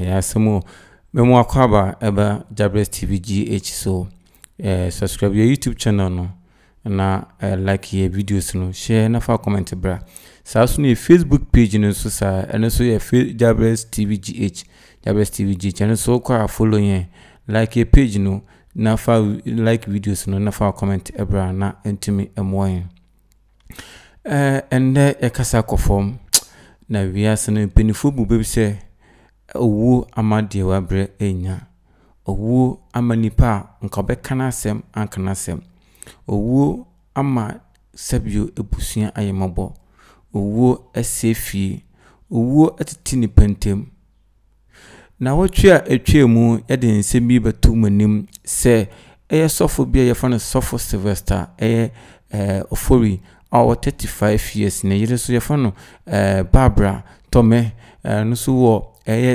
asemo memo akwaba eba Jahbless tvgh so subscribe your YouTube channel no na like your videos no share na fa comment bra sa so na Facebook page no so sa eno so ye Jahbless tvgh channel so kwa follow yen like your page no na fa like videos no na fa comment bra na entimi emoyen ende ekasa kofom na wiase no penifo bu bebi se owu amade wa bre enya owu amanipa nka bekana asem ankana asem owu ama sabio ebusuan ayemabo owu asefie owu atiti ni pentem na wotwe a etwemu yede nsem bi betu manim se eye sofo bia ye fa no sofo Sylvester ofori our 35 years na yire so ye fa no Barbara Tommey no so wo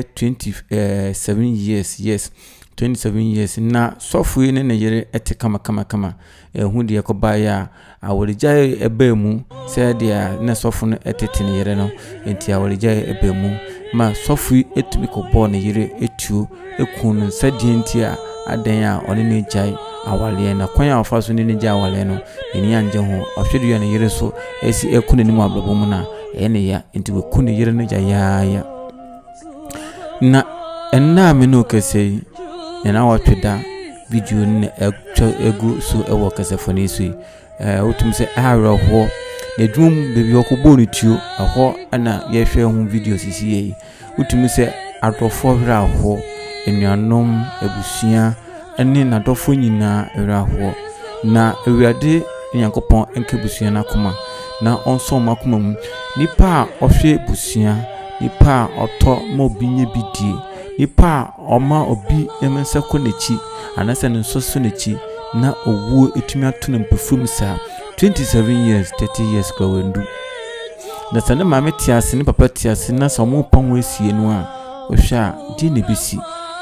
27 years 27 years na sofo ne na yire ete kama hu de yakoba ya awolija ebemu se dia na sofo no etete ne yire no enti awolija ebemu ma sofo etumi ko bo ne yire etu ekunu sadie enti a adan a one ne jai awale na kwan a fa so ne jai awale no eni anje ho ahwedu ya ne yire so esi ekunu ni mu ablobo mu na ene ya enti we kunu yire no jai ya na enna me no kase na watweda video ne egu so ewo kase foni so otum se ahro ho na drum bebi okobo ni tuo aho na ye hwe hu video sisi yi otum se adofo hra ho enuanom ebusia ene na dofo nyina hra ho na ewuade Nyankopon enkebusia na koma na onso makoma mu nipa ohwe busia nipa oto mo binye bidie nipa oma obi emensa konechi anase nsoso nechi na owu etumi atuna mpefum sa 27 years 30 years kwa wendu na sane mame tiase ni papa tiase na somo pon wesie no a ohwa di ne bisi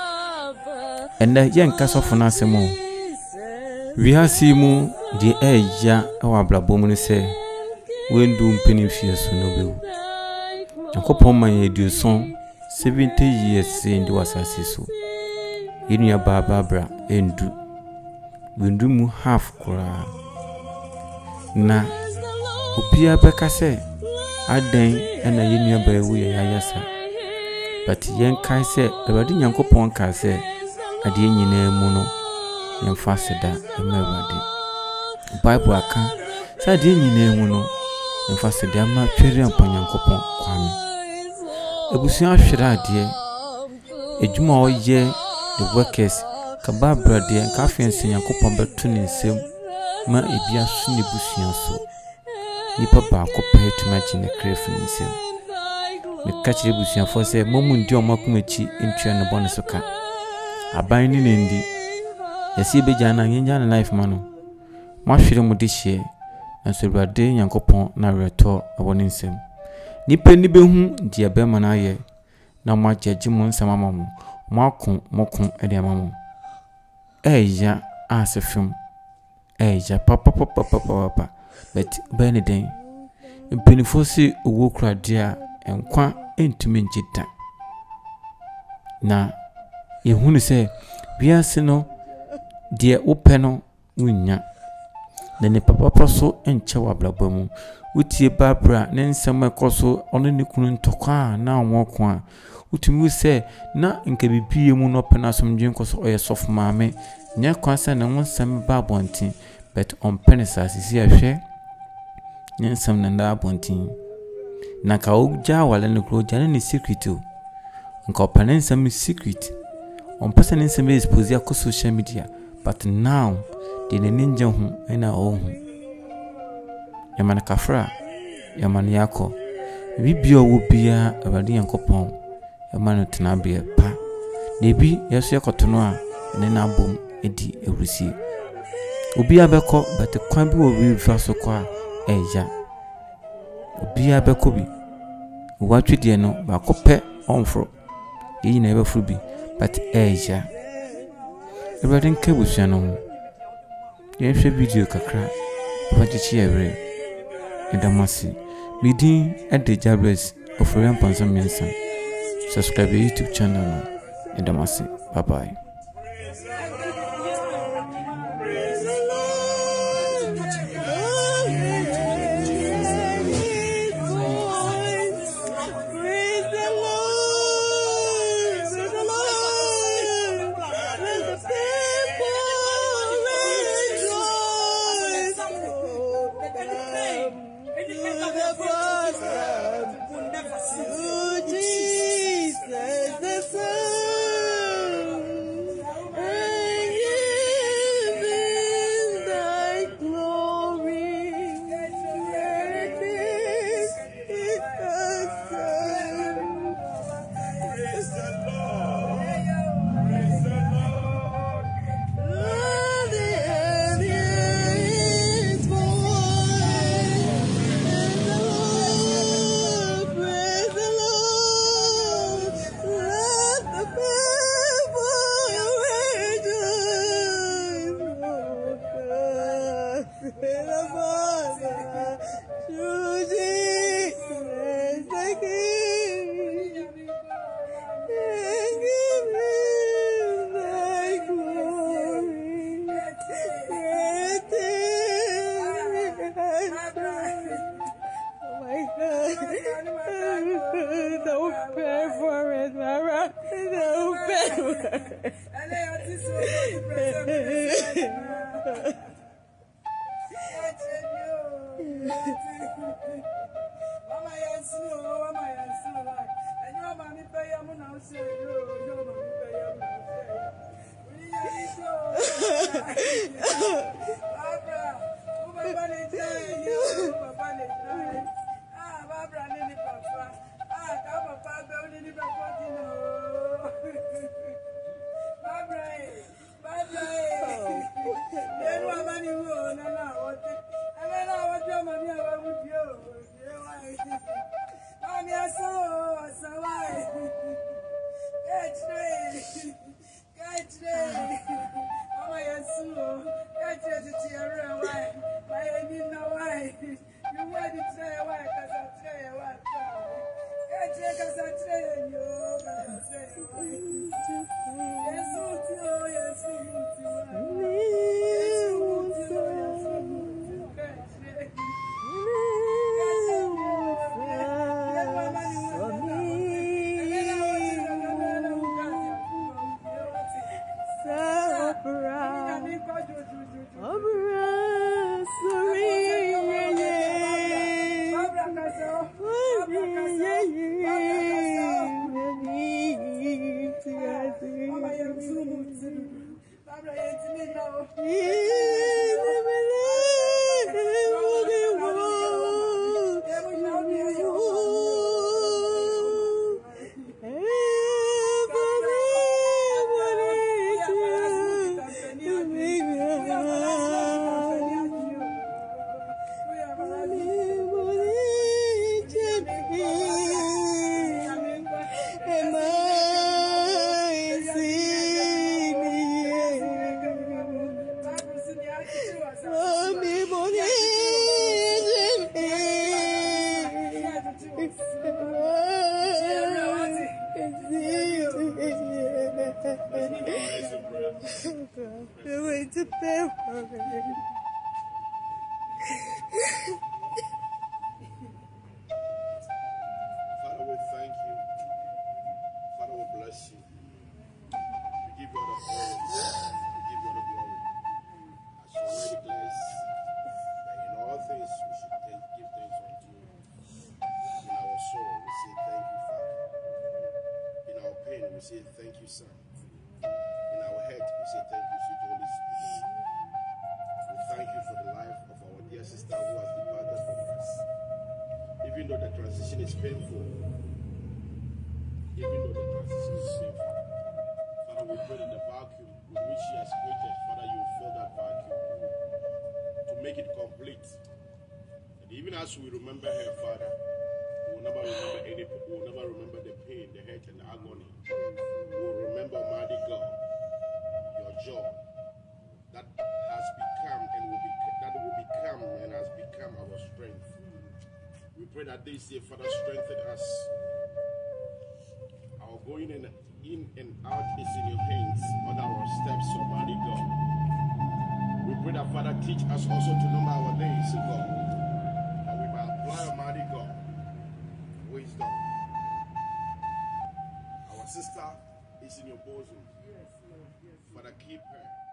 enda ye nka sofo na asemo wi hasi mu di eja awa blabo mu ne se wendu mpeni fie so no bewu Nyankopon man ye duson 70 years ndi wasase so yenu ya Barbara endu wendu mu half kura na opia beka se adan ena yenu ya baewu ya yasa but yen kai se Ewade Nyankopon ka se ade nyina mu no yen faseda emawade Bible aka se ade nyina mu no yen faseda ma twere ampa Nyankopon kwame ebusuan hwera ade ejuma oye the workers ka Barbara de nka afianse Nyankopon beto ne nsem ma ebia so ne busuan so nipa ba ko pa tuma gine krefu nsem ne kachire busuan fo se momu ndi omakumachi entwa ne bone so ka aban ni ndi yesi beja na nyanya na life mano ma hwere mu de hye na so Ewade Nyankopon na reto abone nsem nipa ni behu dia be mana ye na ma judge mu nsam amamu mako moko ede amamu eya asefim eya papa but beneden mpinifo si owo krade a enkwa entumi njita na yehunu se biase no de ope no wunya na ne papa so enche wablaba mu utie Barbara ne nsem ekoso ono ne kunu ntokwa na onwoko a utumi se na nka bibie mu no pena somdwen koso oye sof maame nya kwansa na wonsem ba bontin but on penisa sisi ahwe nya nsem na nda bontin na ka oja wale ne kro jane ne secret o nka opena nsem secret on person nsem expose ya ko social media but now de ne ninja hu ena ohu yamana kafra yamana yako bibia wo bia Ewade Nyankopon yamana tenabia pa nebi yeso yakotono a ne na bom edi ewrusi obi abeko but kwan bi wo wi fa so kwa eja obi abeko bi watwede no ba kope onfro yi na ebe furu bi but eja Ewade nkebusia no ye hwe video kakra fajichi ebre edamasi midin at the Jahbless of Rampansa Mensa. Subscribe to YouTube channel. Edamasi. Bye bye. As we remember her, Father, we will never remember we will never remember the pain, the hurt, and the agony. We will remember, mighty God, your joy that has become and will become and has become our strength. We pray that this day, Father, strengthen us. Our going in and out teach us also to number our days, God, that we might apply Almighty God wisdom. Our sister is in your bosom. Father, keep her.